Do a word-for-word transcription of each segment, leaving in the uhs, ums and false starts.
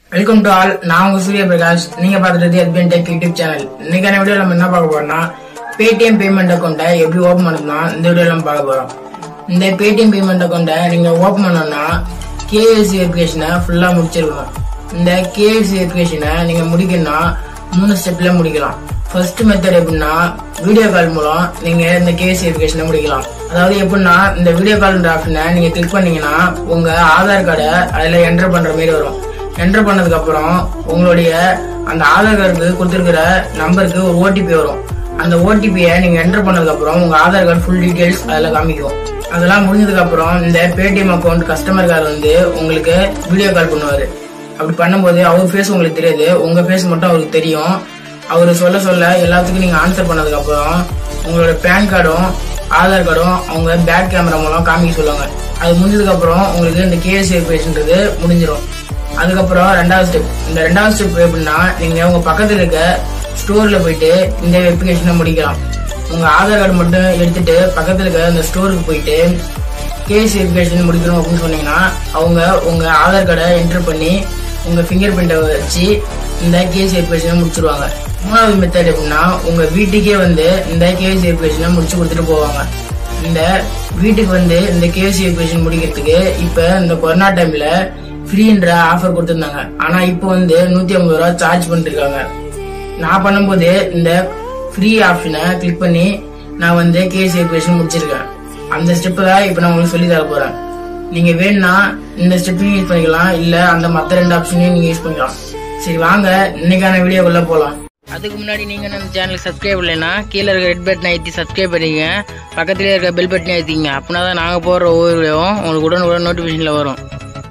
Welcome to all. நான் உங்க சூரிய பிரகாஷ். நீங்க பாத்துட்டு எஸ்பிஎன் டெக் யூடியூப் சேனல். இன்னைக்கான வீடியோ நம்ம என்ன பார்க்க போறோம்னா, பேடிஎம் பேமெண்ட் அக்கௌண்ட்டை எப்படி ஓபன் பண்ணணும்னா இந்த வீடியோ நம்ம பார்க்க போறோம். இந்த பேடிஎம் பேமெண்ட் அக்கௌண்ட்டை நீங்க ஓபன் பண்ணணும்னா கேஒய்சி வெரிஃபிகேஷனை ஃபுல்லா முடிச்சிருக்கணும். இந்த கேஒய்சி வெரிஃபிகேஷனை நீங்க முடிக்கணும்னா மூணு ஸ்டெப்ல முடிக்கலாம். ஃபர்ஸ்ட் மெத்தட் எப்படின்னா, வீடியோ கால் மூலம் நீங்க இந்த கேஒய்சி வெரிஃபிகேஷனை முடிக்கலாம். அதாவது எப்படின்னா, இந்த வீடியோ கால்ன்ற ஆப்ஷனை நீங்க கிளிக் பண்ணீங்கன்னா உங்க ஆதார் கார்டை அதுல என்டர் பண்ற மாதிரி வரும். என்டர் பண்ணதுக்கு அப்புறம் உங்களுடைய அந்த ஆதார் கார்டுக்கு கொடுத்திருக்கிற நம்பருக்கு ஒரு ஓடிபி வரும். அந்த ஓடிபியை நீங்க என்டர் பண்ணதுக்கு அப்புறம் உங்க ஆதார் கார்டு ஃபுல் டீடைல்ஸ் அதுல காமிக்கும். அதெல்லாம் முடிஞ்சதுக்கு அப்புறம் இந்த பேடிஎம் அக்கௌண்ட் கஸ்டமர் கார்டு வந்து உங்களுக்கு வீடியோ கால் பண்ணுவாரு. அப்படி பண்ணும்போது அவர் ஃபேஸ் உங்களுக்கு தெரியாது, உங்க ஃபேஸ் மட்டும் அவருக்கு தெரியும். அவரு சொல்ல சொல்ல எல்லாத்துக்கும் நீங்க ஆன்சர் பண்ணதுக்கு அப்புறம் உங்களோட பேன் கார்டும் ஆதார் கார்டும் அவங்க பேக் கேமரா மூலம் காமிக்க சொல்லுவாங்க. அது முடிஞ்சதுக்கு அப்புறம் உங்களுக்கு இந்த கேஒய்சி வெரிஃபிகேஷன்றது முடிஞ்சிடும். அதுக்கப்புறம் ரெண்டாவது ஸ்டெப். இந்த ரெண்டாவது ஸ்டெப் எப்படின்னா, நீங்க உங்க பக்கத்துல இருக்க ஸ்டோர்ல போயிட்டு இந்த வெரிஃபிகேஷனை முடிக்கலாம். உங்க ஆதார் கார்டு மட்டும் எடுத்துட்டு பக்கத்துல இருக்க அந்த ஸ்டோருக்கு போயிட்டு கேஒய்சி வெரிஃபிகேஷன் முடிக்கணும் அப்படின்னு சொன்னீங்கன்னா அவங்க உங்க ஆதார் கார்டை என்டர் பண்ணி உங்க பிங்கர் பிரிண்ட்டை வச்சு இந்த கேஒய்சி வெரிஃபிகேஷனை முடிச்சிருவாங்க. மூணாவது மெத்தட் எப்படின்னா, உங்க வீட்டுக்கே வந்து இந்த கேஒய்சி வெரிஃபிகேஷனை முடிச்சு கொடுத்துட்டு போவாங்க. இந்த வீட்டுக்கு வந்து இந்த கேஒய்சி வெரிஃபிகேஷன் முடிக்கிறதுக்கு இப்ப இந்த கொரோனா டைம்ல ஃப்ரீன்ற ஆஃபர் கொடுத்திருந்தாங்க. ஆனா இப்போ வந்து நூத்தி ஐம்பது ரூபா சார்ஜ் பண்ணிட்டு இருக்காங்க. நான் பண்ணும்போது இந்த ஃப்ரீ ஆப்ஷனை கிளிக் பண்ணி நான் வந்து கேஒய்சி வெரிஃபிகேஷன் முடிச்சிருக்கேன். அந்த ஸ்டெப் தான் இப்ப நான் உங்களுக்கு சொல்லி தர போறேன். நீங்க வேணும்னா இந்த ஸ்டெப்பையும் யூஸ் பண்ணிக்கலாம், இல்ல அந்த மத்த ரெண்டு ஆப்ஷனையும் நீங்க யூஸ் பண்ணிக்கலாம். சரி வாங்க இன்னைக்கான வீடியோக்குள்ள போலாம். அதுக்கு முன்னாடி நீங்க நம்ம சேனலுக்கு சப்ஸ்கிரைப் இல்லைன்னா கீழே இருக்க ரெட் பட்டனை ஏற்றி சப்ஸ்கிரைப் பண்ணிங்க, பக்கத்துலேயே இருக்க பெல் பட்டனை ஏற்றிங்க. அப்படின்னா தான் நாங்கள் போடுற ஒவ்வொரு வீடியோவும் உங்களுக்கு உடனுக்குடன் நோட்டிஃபிகேஷனில் வரும்.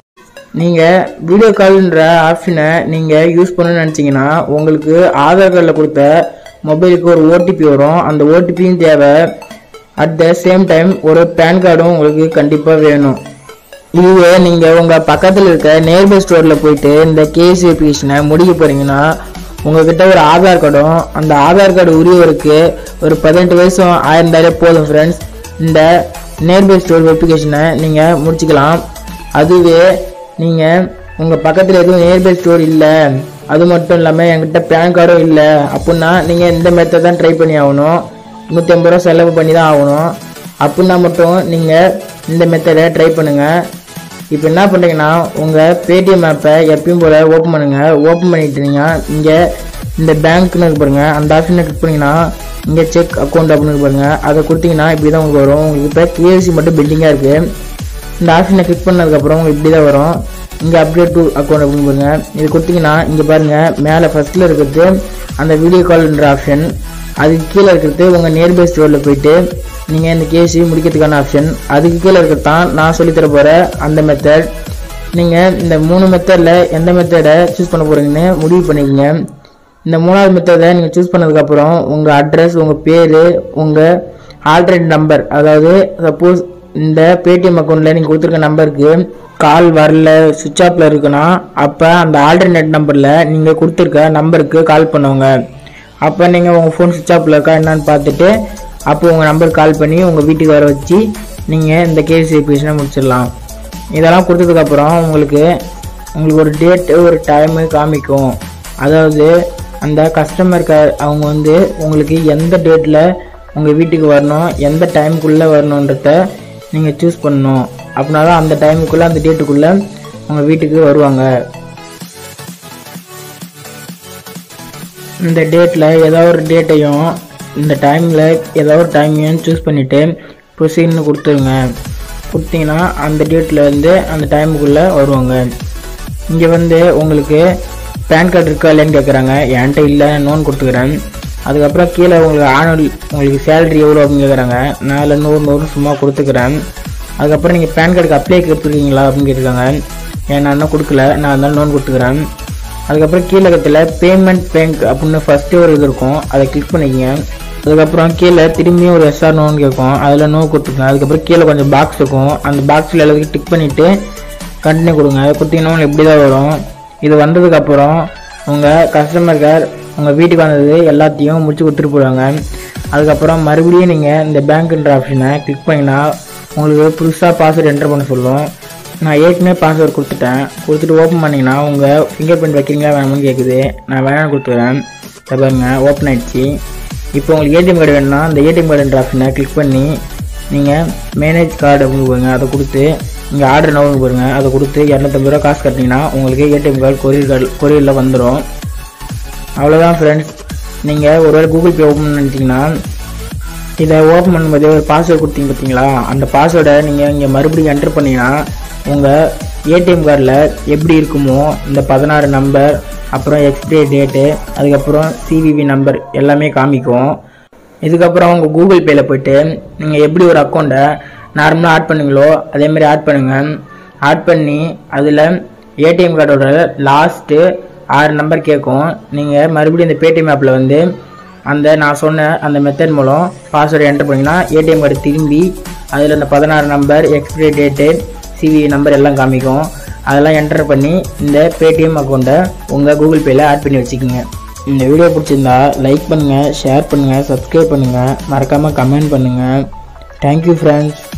நீங்கள் வீடியோ கால்ன்ற ஆப்ஷனை நீங்கள் யூஸ் பண்ணணும்னு நினச்சிங்கன்னா உங்களுக்கு ஆதார் கார்டில் கொடுத்த மொபைலுக்கு ஒரு ஓடிபி வரும். அந்த ஓடிபியும் தேவை. அட் த சேம் டைம் ஒரு பேன் கார்டும் உங்களுக்கு கண்டிப்பாக வேணும். இதுவே நீங்கள் உங்கள் பக்கத்தில் இருக்க நியர்பை ஸ்டோரில் போயிட்டு இந்த கேஒய்சி வெரிஃபிகேஷனை முடிக்க போகிறீங்கன்னா உங்ககிட்ட ஒரு ஆதார் கார்டும் அந்த ஆதார் கார்டு உரியவருக்கு ஒரு பதினெட்டு வயசும் ஆயிருந்தாலே போதும் ஃப்ரெண்ட்ஸ். இந்த நியர்பை ஸ்டோர் வெரிஃபிகேஷனை நீங்கள் முடிச்சுக்கலாம். அதுவே நீங்கள் உங்கள் பக்கத்தில் எதுவும் நியர்பை ஸ்டோர் இல்லை, அது மட்டும் இல்லாமல் என்கிட்ட பேன் கார்டும் இல்லை அப்படின்னா நீங்கள் இந்த மெத்தட் தான் ட்ரை பண்ணி ஆகணும். நூற்றி ஐம்பது ரூபா செலவு பண்ணி தான் ஆகணும். அப்படின்னா மட்டும் நீங்கள் இந்த மெத்தடை ட்ரை பண்ணுங்கள். இப்போ என்ன பண்ணுறீங்கன்னா, உங்கள் பேடிஎம் ஆப்பை எப்பயும் போல் ஓப்பன் பண்ணுங்கள். ஓப்பன் பண்ணிட்டீங்கன்னா இங்கே இந்த பேங்க்னு இருக்கு பாருங்க, அந்த ஆப்ஷனை கிளிக் பண்ணிங்கன்னா இங்கே செக் அக்கௌண்ட் அப்படின்னு பாருங்க, அதை கொடுத்தீங்கன்னா இப்படி தான் உங்களுக்கு வரும். உங்களுக்கு இப்போ கேஒய்சி மட்டும் பெண்டிங்காக இருக்குது. இந்த ஆப்ஷனை கிளிக் பண்ணதுக்கப்புறம் உங்களுக்கு இப்படி தான் வரும். இங்கே அப்டேட் டு அக்கௌண்ட் அப்படின்னு பாருங்க, இது கொடுத்தீங்கன்னா இங்கே பாருங்கள் மேலே ஃபஸ்ட்டில் இருக்கிறது அந்த வீடியோ கால்ன்ற ஆப்ஷன், அதுக்கு கீழே இருக்கிறது உங்கள் நியர்பை ஸ்டோரில் போயிட்டு நீங்கள் இந்த கேஒய்சி முடிக்கிறதுக்கான ஆப்ஷன், அதுக்கு கீழே இருக்கிறது தான் நான் சொல்லித்தர போகிற அந்த மெத்தட். நீங்கள் இந்த மூணு மெத்தடில் எந்த மெத்தடை சூஸ் பண்ண போகிறீங்கன்னு முடிவு பண்ணிக்கோங்க. இந்த மூணாவது மெத்தடை நீங்கள் சூஸ் பண்ணதுக்கப்புறம் உங்கள் அட்ரஸ், உங்கள் பேர், உங்கள் ஆல்டர்னேட் நம்பர், அதாவது சப்போஸ் இந்த பேடிஎம் அக்கௌண்ட்டில் நீங்கள் கொடுத்துருக்க நம்பருக்கு கால் வரல, சுவிட்ச் ஆஃபில் இருக்குன்னா அப்போ அந்த ஆல்டர்னேட் நம்பரில் நீங்கள் கொடுத்துருக்க நம்பருக்கு கால் பண்ணுவாங்க. அப்போ நீங்கள் உங்கள் ஃபோன் சுவிட்ச் ஆஃபில் இருக்கா என்னன்னு பார்த்துட்டு அப்போ உங்கள் நம்பருக்கு கால் பண்ணி உங்கள் வீட்டுக்கு வர வச்சு நீங்கள் இந்த கேஒய்சி வெரிஃபிகேஷனை முடிச்சிடலாம். இதெல்லாம் கொடுத்ததுக்கப்புறம் உங்களுக்கு உங்களுக்கு ஒரு டேட்டு ஒரு டைமு காமிக்கும். அதாவது அந்த கஸ்டமர் கேர் அவங்க வந்து உங்களுக்கு எந்த டேட்டில் உங்கள் வீட்டுக்கு வரணும், எந்த டைமுக்குள்ளே வரணுன்றத நீங்கள் சூஸ் பண்ணணும். அப்படின்னா தான் அந்த டைமுக்குள்ளே அந்த டேட்டுக்குள்ளே உங்கள் வீட்டுக்கு வருவாங்க. இந்த டேட்டில் ஏதாவது ஒரு டேட்டையும் இந்த டைமில் ஏதாவது ஒரு டைமையும் சூஸ் பண்ணிவிட்டு ப்ரொசீட்னு கொடுத்துருங்க. கொடுத்தீங்கன்னா அந்த டேட்டில் வந்து அந்த டைமுக்குள்ளே வருவாங்க. இங்கே வந்து உங்களுக்கு பேன் கார்டு இருக்கா இல்லைன்னு கேட்குறாங்க. என்கிட்ட இல்லை, நோன் கொடுத்துக்கிறேன். அதுக்கப்புறம் கீழே உங்களுக்கு ஆனுவல் உங்களுக்கு சேலரி எவ்வளோ அப்படின்னு கேட்குறாங்க. நான் இல்லை நூறு நூறு சும்மா கொடுத்துக்கிறேன். அதுக்கப்புறம் நீங்கள் பேன் கார்டுக்கு அப்ளை கொடுத்துருக்கீங்களா அப்படின்னு கேட்டிருக்காங்க. ஏன் நான் இன்னும் கொடுக்கல, நான் அதனால நோன் கொடுத்துக்கிறேன். அதுக்கப்புறம் கீழே கத்தில் பேமெண்ட் பேங்க் அப்படின்னு ஃபஸ்ட்டு ஒரு இது இருக்கும், அதை கிளிக் பண்ணிக்கங்க. அதுக்கப்புறம் கீழே திரும்பியும் ஒரு எஸ்ஆர் நோன்னு கேட்கும், அதில் நோ கொடுத்துருக்கேன். அதுக்கப்புறம் கீழே கொஞ்சம் பாக்ஸ் இருக்கும், அந்த பாக்ஸில் எல்லாத்துக்கும் டிக் பண்ணிவிட்டு கண்டினியூ கொடுங்க. அதை கொடுத்தீங்கன்னா உங்களுக்கு எப்படி தான் வரும். இது வந்ததுக்கப்புறம் உங்கள் கஸ்டமர் கேர் உங்கள் வீட்டுக்கு வந்தது எல்லாத்தையும் முடிச்சு கொடுத்துட்டு போடுவாங்க. அதுக்கப்புறம் மறுபடியும் நீங்கள் இந்த பேங்க்ன்ற ஆப்ஷனை கிளிக் பண்ணிங்கன்னா உங்களுக்கு புதுசாக பாஸ்வேர்டு என்டர் பண்ண சொல்லும். நான் ஏற்கனவே பாஸ்வேர்டு கொடுத்துட்டேன். கொடுத்துட்டு ஓப்பன் பண்ணிங்கன்னா உங்கள் ஃபிங்கர் பிரிண்ட் வைக்கிறீங்களா வேணும்னு கேட்குது. நான் வேணாம்னு கொடுத்துக்கிறேன். பாருங்க ஓப்பன் ஆகிடுச்சு. இப்போ உங்களுக்கு ஏடிஎம் கார்டு வேணும்னா அந்த ஏடிஎம் கார்டுன்ற ஆப்ஷனை கிளிக் பண்ணி நீங்கள் மேனேஜ் கார்டு அப்படின்னு போடுங்க. அதை கொடுத்து இங்கே ஆர்டர் நோவுன்னு போடுங்க. அதை கொடுத்து இரநூத்தம்பது ரூபா காசு கட்டினீங்கன்னா உங்களுக்கு ஏடிஎம் கார்டு கொரியர் கார்டு கொரியரில் வந்துடும். அவ்வளோதான் ஃப்ரெண்ட்ஸ். நீங்கள் ஒருவேளை கூகுள் பே ஓப்பன் பண்ணிட்டீங்கன்னா இதை ஓப்பன் பண்ணும்போது ஒரு பாஸ்வேர்டு கொடுத்தீங்க பார்த்தீங்களா, அந்த பாஸ்வேர்டை நீங்கள் இங்கே மறுபடியும் என்ட்ரு பண்ணிங்கன்னா உங்கள் ஏடிஎம் கார்டில் எப்படி இருக்குமோ இந்த பதினாறு நம்பர், அப்புறம் எக்ஸ்பிரி டேட்டு, அதுக்கப்புறம் சிவிவி நம்பர் எல்லாமே காமிக்கும். இதுக்கப்புறம் உங்கள் கூகுள் பேயில் போய்ட்டு நீங்கள் எப்படி ஒரு அக்கௌண்ட்டை நார்மலாக ஆட் பண்ணுங்களோ அதேமாதிரி ஆட் பண்ணுங்கள். ஆட் பண்ணி அதில் ஏடிஎம் கார்டோட லாஸ்ட்டு ஆறு நம்பர் கேட்கும். நீங்கள் மறுபடியும் இந்த பேடிஎம் ஆப்பில் வந்து அந்த நான் சொன்ன அந்த மெத்தட் மூலம் பாஸ்வேர்டு என்டர் பண்ணிங்கன்னா ஏடிஎம் கார்டு திரும்பி அதில் இந்த பதினாறு number, expiry date, CV number எல்லாம் காமிக்கும். அதெல்லாம் என்டர் பண்ணி இந்த பேடிஎம் அக்கௌண்ட்டை உங்கள் கூகுள் பேயில் ஆட் பண்ணி வச்சுக்கோங்க. இந்த வீடியோ பிடிச்சிருந்தா லைக் பண்ணுங்கள், ஷேர் பண்ணுங்கள், சப்ஸ்கிரைப் பண்ணுங்கள், மறக்காமல் கமெண்ட் பண்ணுங்கள். Thank you friends.